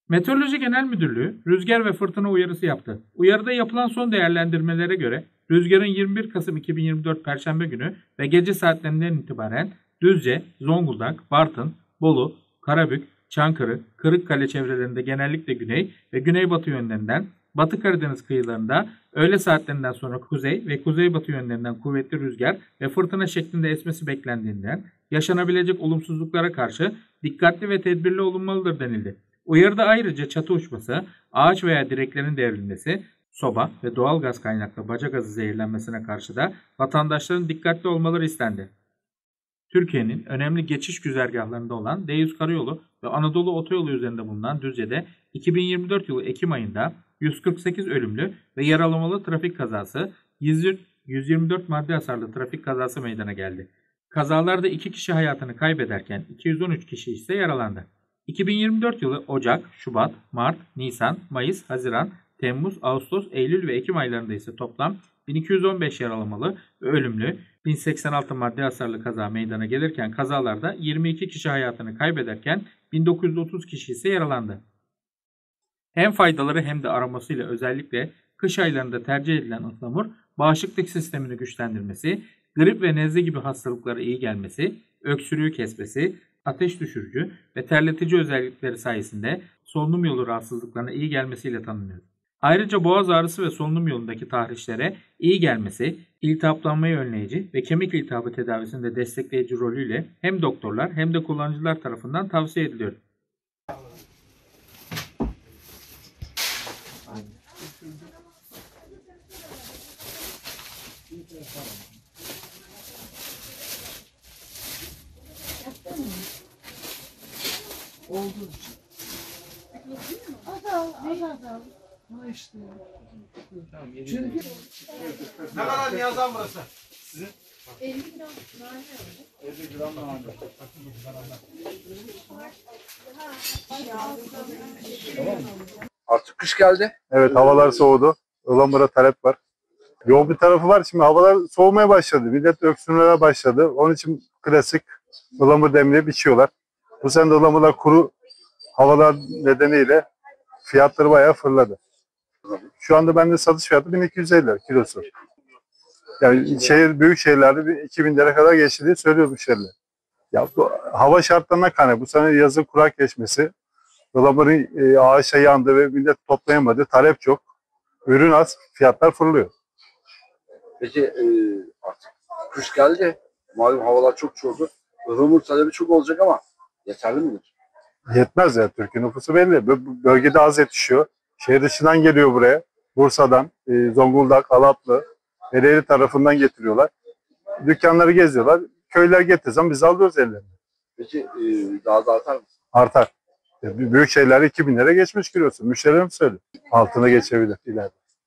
Meteoroloji Genel Müdürlüğü rüzgar ve fırtına uyarısı yaptı. Uyarıda yapılan son değerlendirmelere göre rüzgarın 21 Kasım 2024 Perşembe günü ve gece saatlerinden itibaren Düzce, Zonguldak, Bartın, Bolu, Karabük, Çankırı, Kırıkkale çevrelerinde genellikle güney ve güneybatı yönlerinden, Batı Karadeniz kıyılarında öğle saatlerinden sonra kuzey ve kuzeybatı yönlerinden kuvvetli rüzgar ve fırtına şeklinde esmesi beklendiğinden yaşanabilecek olumsuzluklara karşı dikkatli ve tedbirli olunmalıdır denildi. Uyarıda ayrıca çatı uçması, ağaç veya direklerin devrilmesi, soba ve doğal gaz kaynaklı baca gazı zehirlenmesine karşı da vatandaşların dikkatli olmaları istendi. Türkiye'nin önemli geçiş güzergahlarında olan D100 Karayolu ve Anadolu Otoyolu üzerinde bulunan Düzce'de 2024 yılı Ekim ayında 148 ölümlü ve yaralamalı trafik kazası, 124 madde hasarlı trafik kazası meydana geldi. Kazalarda 2 kişi hayatını kaybederken 213 kişi ise yaralandı. 2024 yılı Ocak, Şubat, Mart, Nisan, Mayıs, Haziran, Temmuz, Ağustos, Eylül ve Ekim aylarında ise toplam 1215 yaralamalı ve ölümlü, 1086 madde hasarlı kaza meydana gelirken kazalarda 22 kişi hayatını kaybederken 1930 kişi ise yaralandı. Hem faydaları hem de aromasıyla özellikle kış aylarında tercih edilen ıhlamur, bağışıklık sistemini güçlendirmesi, grip ve nezle gibi hastalıklara iyi gelmesi, öksürüğü kesmesi, ateş düşürücü ve terletici özellikleri sayesinde solunum yolu rahatsızlıklarına iyi gelmesiyle tanınıyor. Ayrıca boğaz ağrısı ve solunum yolundaki tahrişlere iyi gelmesi, iltihaplanmayı önleyici ve kemik iltihabı tedavisinde destekleyici rolüyle hem doktorlar hem de kullanıcılar tarafından tavsiye ediliyor. Oldu. Az. Ha işte. Çünkü ne kadar Niyazan burası? Sizin? 50 gram nane. 50 gram nane. Tamam mı? Artık kış geldi. Evet, havalar soğudu. Ilamura talep var. Yoğun bir tarafı var. Şimdi havalar soğumaya başladı. Millet öksürmeye başladı. Onun için klasik ılamur demliği biçiyorlar. Bu sene de ılamurlar kuru havalar nedeniyle fiyatları bayağı fırladı. Şu anda bende satış fiyatı 1250 lira kilosu. Yani büyük şehirlerde 2000 lira kadar geçti diye söylüyor müşteriler. Ya bu hava şartlarına kaynaklı. Bu sene yazın kurak geçmesi, ılamurun ağaçta yandı ve millet toplayamadı. Talep çok. Ürün az, fiyatlar fırlıyor. Peki artık kış geldi. Malum havalar çok soğudu. Ihlamur talebi çok olacak ama yeterli midir? Yetmez ya. Türkiye nüfusu belli. Bölgede az yetişiyor. Şehir dışından geliyor buraya. Bursa'dan, Zonguldak, Alatlı, Ereğli tarafından getiriyorlar. Dükkanları geziyorlar. Köyler getirsem biz alıyoruz ellerine. Peki daha da artar mı? Artar. Büyük şeylere 2000 lira geçmiş kilosu. Müşterilerim söylüyor. Altına geçebilir ileride.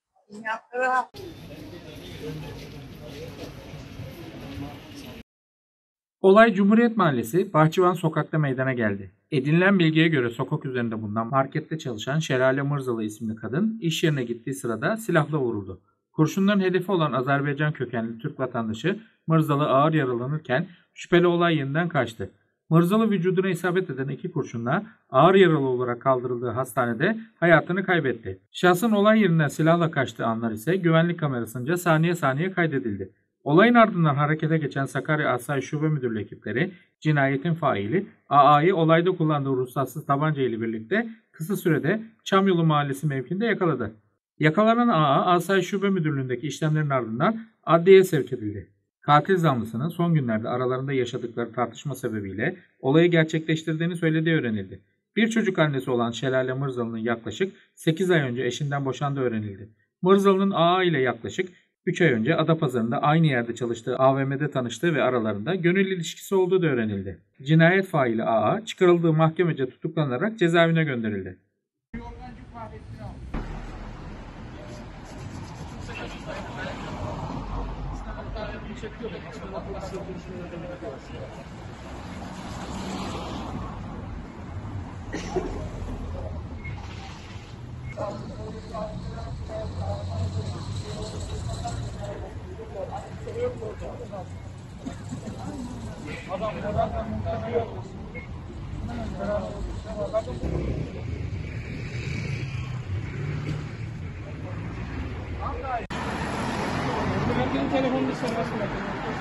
Olay Cumhuriyet Mahallesi Bahçıvan Sokak'ta meydana geldi. Edinilen bilgiye göre sokak üzerinde bulunan markette çalışan Şelale Mırzalı isimli kadın iş yerine gittiği sırada silahla vuruldu. Kurşunların hedefi olan Azerbaycan kökenli Türk vatandaşı Mırzalı ağır yaralanırken şüpheli olay yerinden kaçtı. Mırzalı vücuduna isabet eden 2 kurşunla ağır yaralı olarak kaldırıldığı hastanede hayatını kaybetti. Şahsın olay yerinden silahla kaçtığı anlar ise güvenlik kamerasınca saniye saniye kaydedildi. Olayın ardından harekete geçen Sakarya Asayiş Şube Müdürlüğü ekipleri cinayetin faili AA'yı olayda kullandığı ruhsatsız tabanca ile birlikte kısa sürede Çamyolu Mahallesi mevkiinde yakaladı. Yakalanan AA Asayiş Şube Müdürlüğü'ndeki işlemlerin ardından adliyeye sevk edildi. Katil zanlısının son günlerde aralarında yaşadıkları tartışma sebebiyle olayı gerçekleştirdiğini söylediği öğrenildi. Bir çocuk annesi olan Şelale Mırzalı'nın yaklaşık 8 ay önce eşinden boşandığı öğrenildi. Mırzalı'nın AA ile yaklaşık 3 ay önce Adapazarı'nda aynı yerde çalıştığı AVM'de tanıştığı ve aralarında gönül ilişkisi olduğu da öğrenildi. Cinayet faili AA çıkarıldığı mahkemece tutuklanarak cezaevine gönderildi. telefonunu serbest bırakın.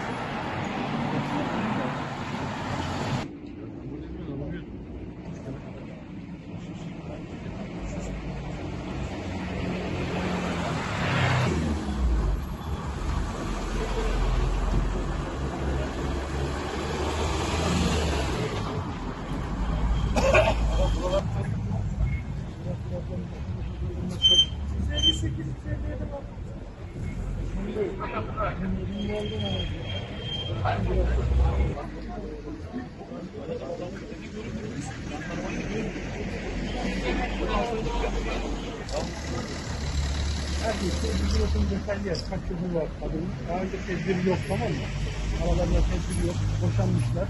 Kaç çocuğu var kadının. Daha önce tedbir yok, tamam mı? Aralarında tedbir yok. Boşanmışlar.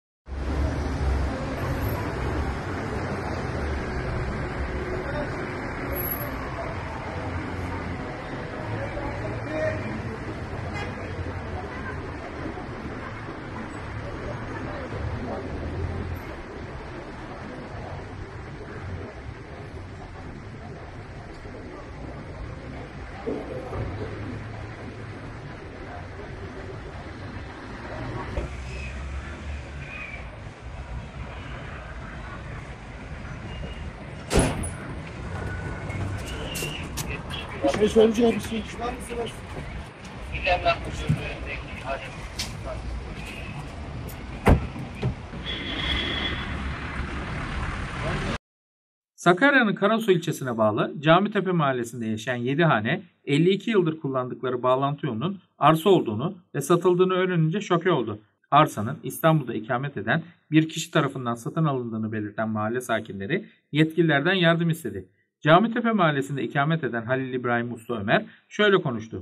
Bir şey söyleyeceğim misin? Sakarya'nın Karasu ilçesine bağlı Camitepe mahallesinde yaşayan 7 hane 52 yıldır kullandıkları bağlantı yolunun arsa olduğunu ve satıldığını öğrenince şoke oldu. Arsanın İstanbul'da ikamet eden bir kişi tarafından satın alındığını belirten mahalle sakinleri yetkililerden yardım istedi. Camitepe mahallesinde ikamet eden Halil İbrahim Usta Ömer şöyle konuştu.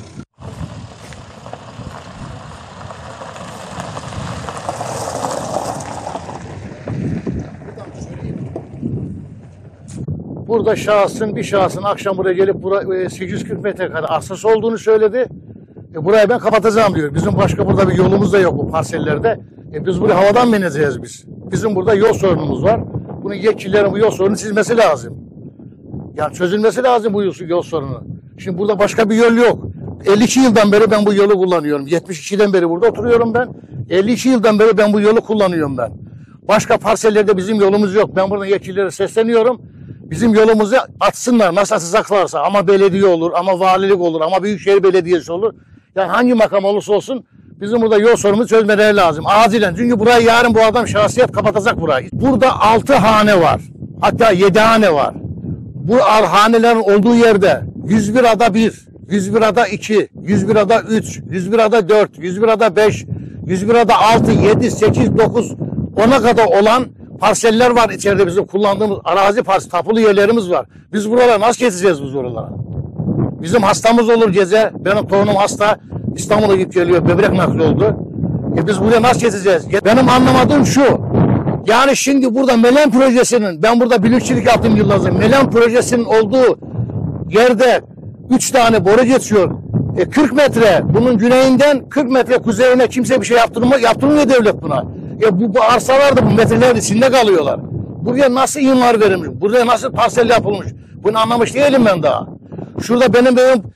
Burada bir şahsın akşam buraya gelip 840 metrekare arsası olduğunu söyledi. Burayı ben kapatacağım diyor. Bizim başka burada bir yolumuz da yok bu parsellerde. Biz burayı havadan mı ineceğiz biz? Bizim burada yol sorunumuz var. Bunun yetkililerin bu yol sorunu çizmesi lazım. Yani çözülmesi lazım bu yol sorunu. Şimdi burada başka bir yol yok. 52 yıldan beri ben bu yolu kullanıyorum. 72'den beri burada oturuyorum ben. 52 yıldan beri ben bu yolu kullanıyorum ben. Başka parsellerde bizim yolumuz yok. Ben buradan yetkililere sesleniyorum. Bizim yolumuzu atsınlar. Nasıl atacaklarsa, ama belediye olur, ama valilik olur, ama büyükşehir belediyesi olur. Yani hangi makam olursa olsun bizim burada yol sorunumuzu çözmeleri lazım. Acilen. Çünkü burayı yarın bu adam şahsiyet kapatacak burayı. Burada 6 hane var. Hatta 7 hane var. Bu hanelerin olduğu yerde 101 ada 1, 101 ada 2, 101 ada 3, 101 ada 4, 101 ada 5, 101 ada 6, 7, 8, 9, 10'a kadar olan parseller var içeride, bizim kullandığımız arazi tapulu yerlerimiz var. Biz buralara nasıl geçeceğiz biz oralara? Bizim hastamız olur gece. Benim torunum hasta. İstanbul'a gidip geliyor. Böbrek nakli oldu. Biz buraya nasıl geçeceğiz? Benim anlamadığım şu. Yani şimdi burada Melen projesinin, ben burada büyükçilik yaptım yıllarca. Melen projesinin olduğu yerde 3 tane boru geçiyor. 40 metre bunun güneyinden 40 metre kuzeyine kimse bir şey yaptırmıyor devlet buna. Bu arsalar da bu metrelerin içinde kalıyorlar. Buraya nasıl imar verilmiş? Buraya nasıl parsel yapılmış? Bunu anlamış değilim ben daha. Şurada benim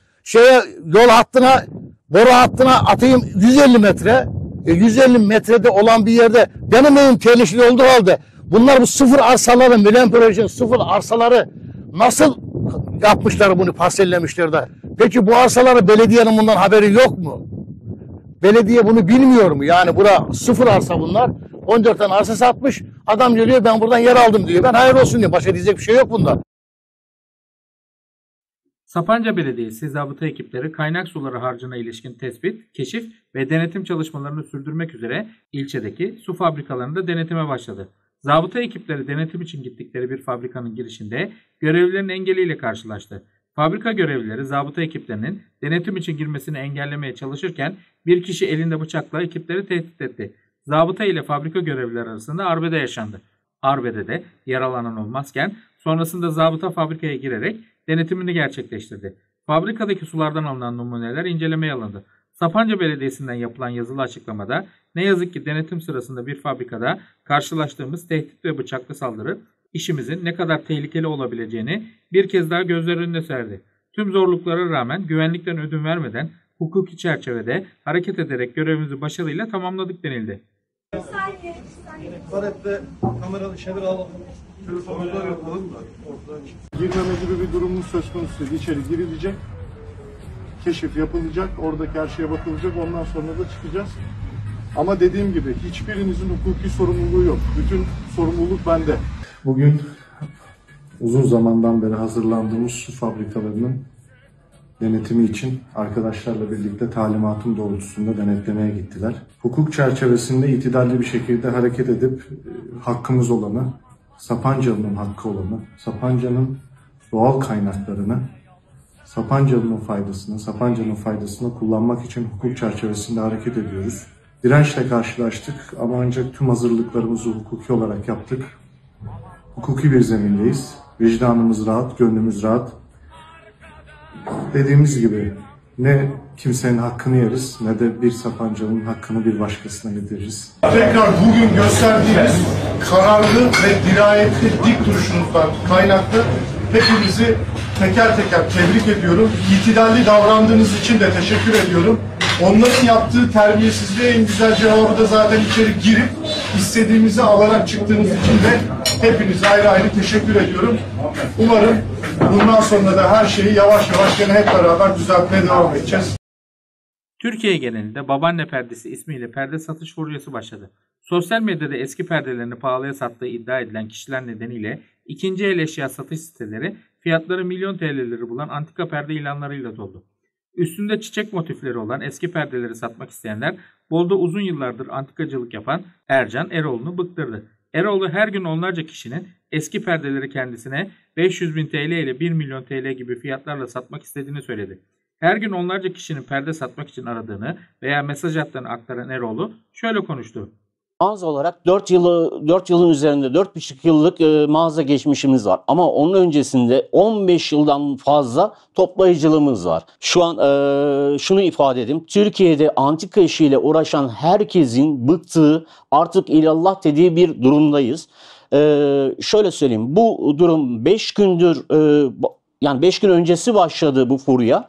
yol hattına, boru hattına atayım 150 metre. 150 metrede olan bir yerde benim evim tehlikeli olduğu halde bunlar bu sıfır arsaları, Melen projesinin sıfır arsaları nasıl yapmışlar, bunu parsellemişler de. Peki bu arsaları belediyenin bundan haberi yok mu? Belediye bunu bilmiyor mu? Yani bura sıfır arsa bunlar. 14 tane arsa satmış. Adam geliyor ben buradan yer aldım diyor. Ben hayır olsun diyor. Başka diyecek bir şey yok bunda. Sapanca Belediyesi zabıta ekipleri kaynak suları harcına ilişkin tespit, keşif ve denetim çalışmalarını sürdürmek üzere ilçedeki su fabrikalarında denetime başladı. Zabıta ekipleri denetim için gittikleri bir fabrikanın girişinde görevlilerin engeliyle karşılaştı. Fabrika görevlileri zabıta ekiplerinin denetim için girmesini engellemeye çalışırken bir kişi elinde bıçakla ekipleri tehdit etti. Zabıta ile fabrika görevlileri arasında arbede yaşandı. Arbedede yaralanan olmazken sonrasında zabıta fabrikaya girerek denetimini gerçekleştirdi. Fabrikadaki sulardan alınan numuneler incelemeye alındı. Sapanca Belediyesi'nden yapılan yazılı açıklamada ne yazık ki denetim sırasında bir fabrikada karşılaştığımız tehdit ve bıçaklı saldırı işimizin ne kadar tehlikeli olabileceğini bir kez daha gözler önüne serdi. Tüm zorluklara rağmen güvenlikten ödün vermeden hukuki çerçevede hareket ederek görevimizi başarıyla tamamladık denildi. Tuvalette kameralı şeyler alalım. Telefonlar yapalım da. Girmeme gibi bir durumumuz söz konusu değil. İçeri girilecek, keşif yapılacak, oradaki her şeye bakılacak, ondan sonra da çıkacağız. Ama dediğim gibi hiçbirinizin hukuki sorumluluğu yok. Bütün sorumluluk bende. Bugün uzun zamandan beri hazırlandığımız su fabrikalarının denetimi için arkadaşlarla birlikte talimatım doğrultusunda denetlemeye gittiler. Hukuk çerçevesinde itidalli bir şekilde hareket edip hakkımız olanı, Sapancalı'nın hakkı olanı, Sapanca'nın doğal kaynaklarını, Sapancalı'nın faydasını kullanmak için hukuk çerçevesinde hareket ediyoruz. Dirençle karşılaştık ama ancak tüm hazırlıklarımızı hukuki olarak yaptık. Hukuki bir zemindeyiz. Vicdanımız rahat, gönlümüz rahat. Dediğimiz gibi ne kimsenin hakkını yeriz ne de bir Sapancalı'nın hakkını bir başkasına yediririz. Tekrar bugün gösterdiğiniz kararlı ve dirayetli dik duruşunuzdan kaynaklı hepinizi teker teker tebrik ediyorum. İtidalli davrandığınız için de teşekkür ediyorum. Onların yaptığı terbiyesizliğe en güzel cevabı da zaten içeri girip istediğimizi alarak çıktığınız için de hepinize ayrı ayrı teşekkür ediyorum. Umarım bundan sonra da her şeyi yavaş yavaş gene hep beraber düzeltmeye devam edeceğiz. Türkiye genelinde babaanne perdesi ismiyle perde satış furyası başladı. Sosyal medyada eski perdelerini pahalıya sattığı iddia edilen kişiler nedeniyle ikinci el eşya satış siteleri fiyatları milyon TL'leri bulan antika perde ilanlarıyla doldu. Üstünde çiçek motifleri olan eski perdeleri satmak isteyenler Bolu'da uzun yıllardır antikacılık yapan Ercan Eroğlu'nu bıktırdı. Eroğlu her gün onlarca kişinin eski perdeleri kendisine 500.000 TL ile 1 milyon TL gibi fiyatlarla satmak istediğini söyledi. Her gün onlarca kişinin perde satmak için aradığını veya mesaj attığını aktaran Eroğlu şöyle konuştu. Mağaza olarak 4 yılın üzerinde 4,5 yıllık mağaza geçmişimiz var. Ama onun öncesinde 15 yıldan fazla toplayıcılığımız var. Şu an şunu ifade edeyim. Türkiye'de antika işiyle uğraşan herkesin bıktığı, artık ilallah dediği bir durumdayız. Şöyle söyleyeyim. Bu durum 5 gündür yani 5 gün öncesi başladı bu furya.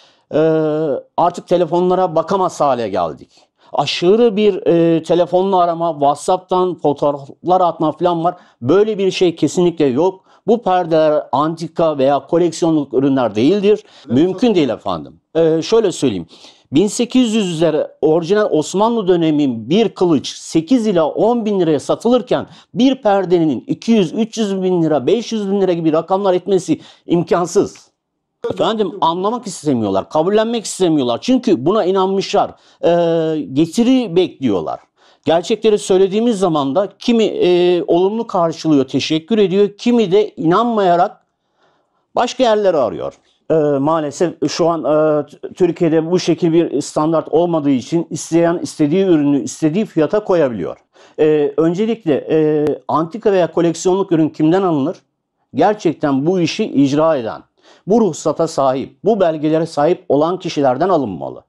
Artık telefonlara bakamaz hale geldik. Aşırı bir telefonla arama, WhatsApp'tan fotoğraflar atma falan var. Böyle bir şey kesinlikle yok. Bu perdeler antika veya koleksiyonluk ürünler değildir. Mümkün değil efendim. Şöyle söyleyeyim. 1800'lere orijinal Osmanlı dönemin bir kılıç 8 ila 10 bin liraya satılırken bir perdenin 200-300 bin lira, 500 bin lira gibi rakamlar etmesi imkansız. Efendim anlamak istemiyorlar, kabullenmek istemiyorlar. Çünkü buna inanmışlar. Getiri bekliyorlar. Gerçekleri söylediğimiz zaman da kimi olumlu karşılıyor, teşekkür ediyor. Kimi de inanmayarak başka yerleri arıyor. Maalesef şu an Türkiye'de bu şekil bir standart olmadığı için isteyen istediği ürünü istediği fiyata koyabiliyor. Öncelikle antika veya koleksiyonluk ürün kimden alınır? Gerçekten bu işi icra eden, bu ruhsata sahip, bu belgelere sahip olan kişilerden alınmalı.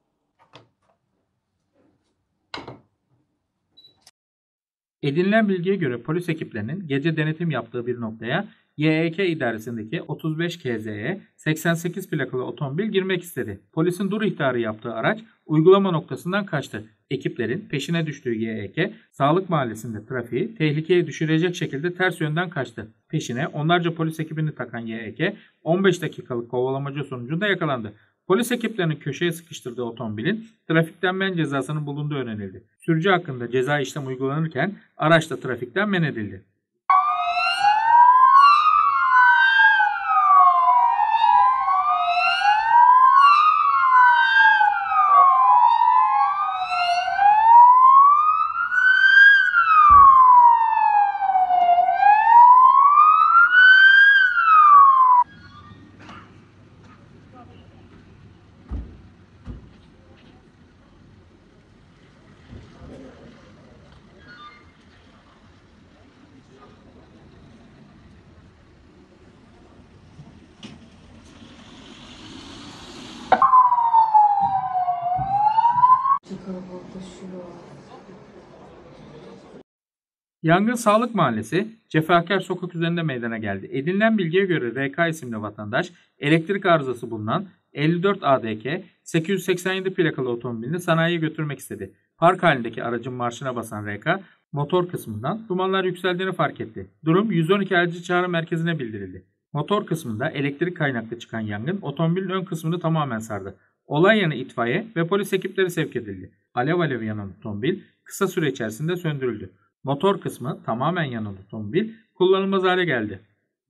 Edinilen bilgiye göre polis ekiplerinin gece denetim yaptığı bir noktaya YEK idaresindeki 35 KZE 88 plakalı otomobil girmek istedi. Polisin dur ihtarı yaptığı araç uygulama noktasından kaçtı. Ekiplerin peşine düştüğü YEK, Sağlık Mahallesi'nde trafiği tehlikeye düşürecek şekilde ters yönden kaçtı. Peşine onlarca polis ekibini takan YEK 15 dakikalık kovalamaca sonucunda yakalandı. Polis ekiplerinin köşeye sıkıştırdığı otomobilin trafikten men cezasının bulunduğu öğrenildi. Sürücü hakkında ceza işlem uygulanırken araç da trafikten men edildi. Yangın Sağlık Mahallesi, Cefakar Sokak üzerinde meydana geldi. Edinilen bilgiye göre RK isimli vatandaş elektrik arızası bulunan 54 ADK 887 plakalı otomobilini sanayiye götürmek istedi. Park halindeki aracın marşına basan RK, motor kısmından dumanlar yükseldiğini fark etti. Durum 112 acil çağrı merkezine bildirildi. Motor kısmında elektrik kaynaklı çıkan yangın otomobilin ön kısmını tamamen sardı. Olay yerine itfaiye ve polis ekipleri sevk edildi. Alev alev yanan otomobil kısa süre içerisinde söndürüldü. Motor kısmı tamamen yanan otomobil kullanılmaz hale geldi.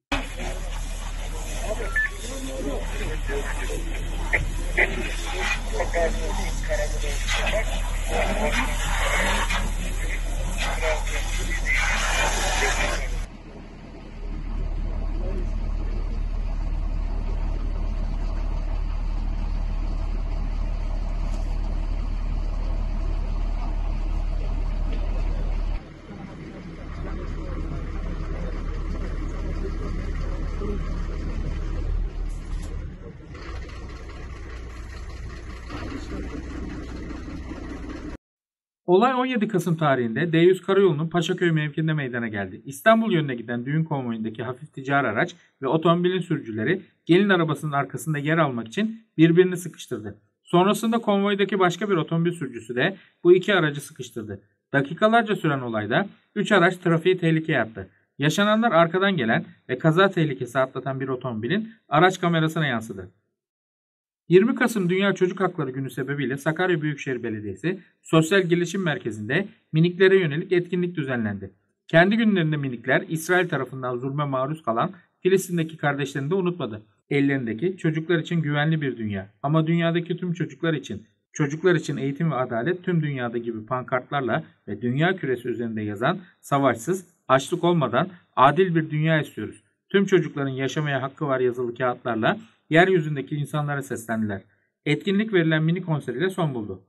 Olay 17 Kasım tarihinde D100 Karayolu'nun Paşaköy mevkiinde meydana geldi. İstanbul yönüne giden düğün konvoyundaki hafif ticari araç ve otomobilin sürücüleri gelin arabasının arkasında yer almak için birbirini sıkıştırdı. Sonrasında konvoydaki başka bir otomobil sürücüsü de bu iki aracı sıkıştırdı. Dakikalarca süren olayda 3 araç trafiği tehlikeye attı. Yaşananlar arkadan gelen ve kaza tehlikesi atlatan bir otomobilin araç kamerasına yansıdı. 20 Kasım Dünya Çocuk Hakları Günü sebebiyle Sakarya Büyükşehir Belediyesi Sosyal Gelişim Merkezi'nde miniklere yönelik etkinlik düzenlendi. Kendi günlerinde minikler İsrail tarafından zulme maruz kalan Filistin'deki kardeşlerini de unutmadı. Ellerindeki çocuklar için güvenli bir dünya ama dünyadaki tüm çocuklar için eğitim ve adalet tüm dünyada gibi pankartlarla ve dünya küresi üzerinde yazan savaşsız, açlık olmadan adil bir dünya istiyoruz. Tüm çocukların yaşamaya hakkı var yazılı kağıtlarla yeryüzündeki insanlara seslendiler. Etkinlik verilen mini konseriyle son buldu.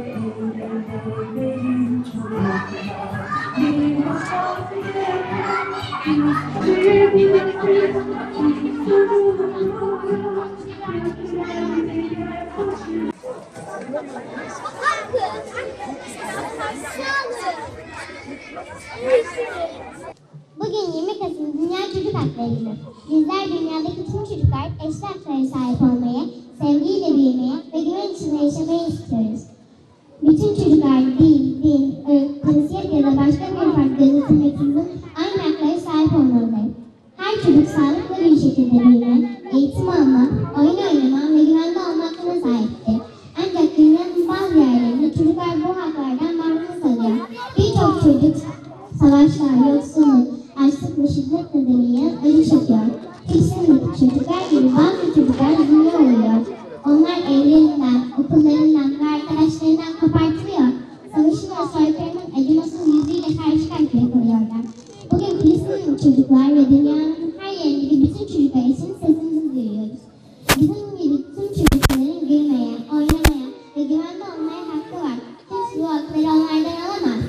Bugün 20 Kasım Dünya Çocuk Hakları Günü. Bizler dünyadaki tüm çocuklar eşit haklara sahip olmayı, sevgiyle büyümeye ve güven içinde yaşamayı istiyoruz. Bütün çocuklar din, ırk, cinsiyet ya da başka bir fark gözetilmeksizin aynı haklara sahip olmalıdır. Her çocuk sağlıklı bir şekilde büyüme, eğitim alma, oyun oynama ve güvende olma hakkına sahiptir. Ancak dünyanın bazı yerlerinde çocuklar bu haklardan mahrum kalıyor. Birçok çocuk savaşlar, yoksulluk, açlık ve şiddet nedeniyle acı çekiyor. Filistin'deki çocuklar gibi bazı çocuklar zulme oluyor. Onlar evlerinden, okullarından ve arkadaşlarından kopartılıyor. Savaşın ve soykırımın acımasız yüzüyle karşı karşıya kalıyorlar. Bugün Filistin'deki çocuklar ve dünyanın her yerindeki bütün çocuklar için sesimizi duyuyoruz. Bizim gibi tüm çocukların gülmeye, oynamaya ve güvende olmaya hakkı var. Kimse bu hakları onlardan alamaz.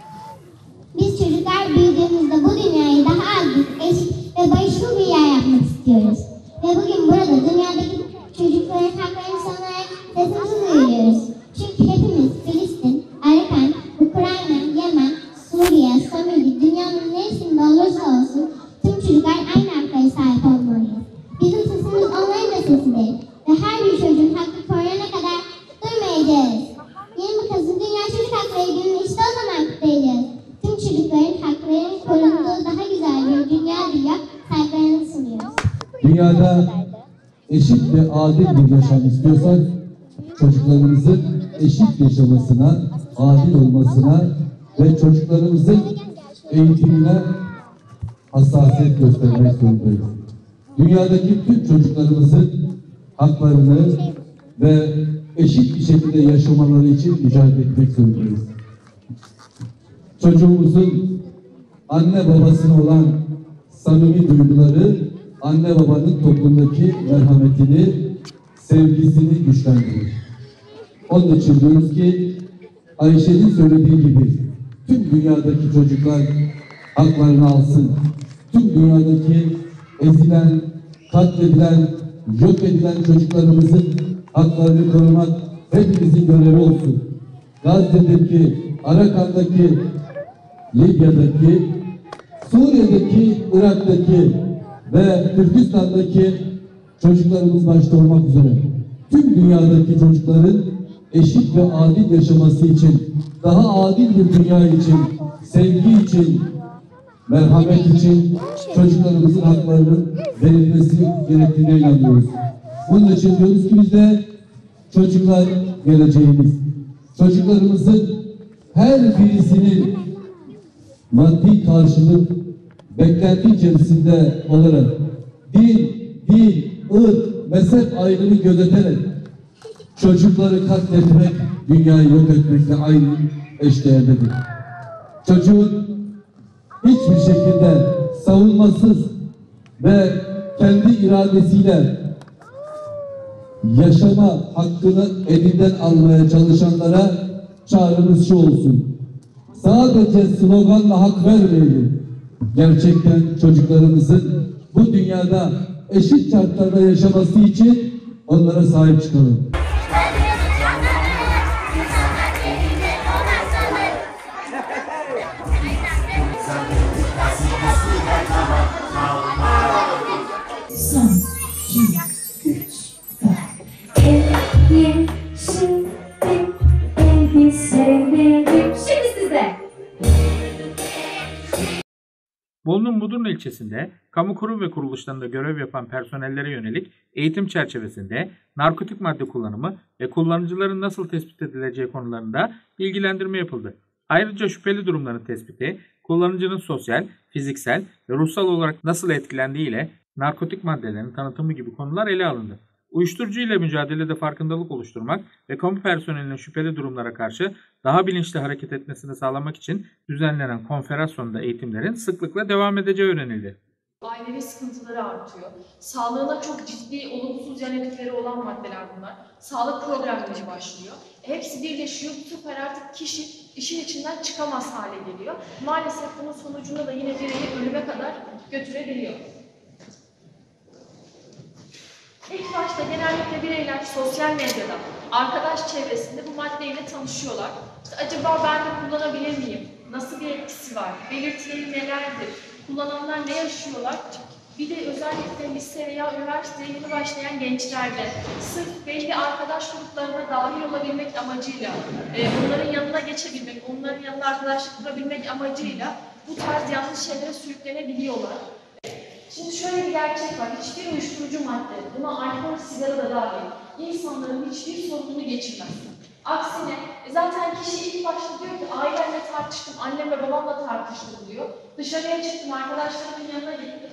Biz çocuklar büyüdüğümüzde bu dünyayı daha adil, eşit ve barışçıl bir yer yapmak istiyoruz. Ve bugün burada dünyadaki çocukların haklarını savunarak sesimizi duyuruyoruz. Çünkü hepimiz Filistin, Arakan, Ukrayna, Yemen, Suriye, Somali, dünyanın neresinde olursa olsun tüm çocuklar aynı haklara sahip olmalıyız. Bizim sesimiz onların da sesidir. Ve her bir çocuğun hakkı koruyana kadar durmayacağız. 20 Kasım Dünya Çocuk Hakları Günü'nü işte o zaman kutlayacağız. Tüm çocukların haklarının korunduğu daha güzel bir dünya diliyor, saygılarını sunuyoruz. Dünyada eşit ve adil bir yaşam istiyorsak, çocuklarımızın eşit yaşamasına, adil olmasına ve çocuklarımızın eğitimine hassasiyet göstermek zorundayız. Dünyadaki tüm çocuklarımızın haklarını ve eşit bir şekilde yaşamaları için mücadele etmek zorundayız. Çocuğumuzun anne babasına olan samimi duyguları, anne babanın toplumdaki merhametini, sevgisini güçlendirir. Onun için diyoruz ki, Ayşe'nin söylediği gibi tüm dünyadaki çocuklar haklarını alsın. Tüm dünyadaki ezilen, katledilen, yok edilen çocuklarımızın haklarını korumak hepimizin görevi olsun. Gazze'deki, Arakan'daki, Libya'daki, Suriye'deki, Irak'taki ve Türkistan'daki çocuklarımız başta olmak üzere tüm dünyadaki çocukların eşit ve adil yaşaması için, daha adil bir dünya için, sevgi için, merhamet için çocuklarımızın haklarının verilmesi gerektiğine inanıyoruz. Bunun için diyoruz ki biz de çocuklar geleceğimiz. Çocuklarımızın her birisinin maddi karşılık beklenti içerisinde olarak din, ırk, mezhep ayrımı gözeterek çocukları katletmek, dünyayı yok etmekle aynı eşdeğerdedir. Çocuğun hiçbir şekilde savunmasız ve kendi iradesiyle yaşama hakkını elinden almaya çalışanlara çağrımız şu olsun: sadece sloganla hak vermeyelim. Gerçekten çocuklarımızın bu dünyada eşit şartlarda yaşaması için onlara sahip çıkalım. Bolu'nun Mudurnu ilçesinde kamu kurum ve kuruluşlarında görev yapan personellere yönelik eğitim çerçevesinde narkotik madde kullanımı ve kullanıcıların nasıl tespit edileceği konularında bilgilendirme yapıldı. Ayrıca şüpheli durumların tespiti, kullanıcının sosyal, fiziksel ve ruhsal olarak nasıl etkilendiği ile narkotik maddelerin tanıtımı gibi konular ele alındı. Uyuşturucu ile mücadelede farkındalık oluşturmak ve kamu personelinin şüpheli durumlara karşı daha bilinçli hareket etmesini sağlamak için düzenlenen konferans sonunda eğitimlerin sıklıkla devam edeceği öğrenildi. Ailevi sıkıntıları artıyor. Sağlığına çok ciddi olumsuz yan etkileri olan maddeler bunlar. Sağlık problemleri başlıyor. Hepsi birleşiyor. Bu sefer artık kişi işin içinden çıkamaz hale geliyor. Maalesef bunun sonucunda da yine bireyi ölüme kadar götürebiliyor. İlk başta genellikle bireyler sosyal medyada, arkadaş çevresinde bu maddeyle tanışıyorlar. İşte acaba ben de kullanabilir miyim? Nasıl bir etkisi var? Belirtileri nelerdir? Kullananlar ne yaşıyorlar? Bir de özellikle lise veya üniversiteye yeni başlayan gençlerde sırf belli arkadaş gruplarına dahil olabilmek amacıyla, onların yanına geçebilmek, onların yanına arkadaşlık kurabilmek amacıyla bu tarz yanlış şeylere sürüklenebiliyorlar. Şimdi şöyle bir gerçek var. Hiçbir uyuşturucu madde, buna alkol, sigara da dahil, insanların hiçbir sorununu geçirmez. Aksine zaten kişi ilk başta diyor ki ailemle tartıştım, annem ve babamla tartıştım diyor. Dışarıya çıktım, arkadaşlarımın yanına gittim.